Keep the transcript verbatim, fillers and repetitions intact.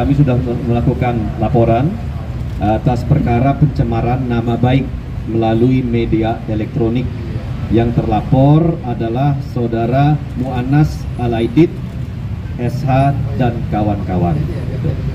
kami sudah melakukan laporan atas perkara pencemaran nama baik melalui media elektronik. Yang terlapor adalah Saudara Mu'annas Al-Aidid, S H dan kawan-kawan.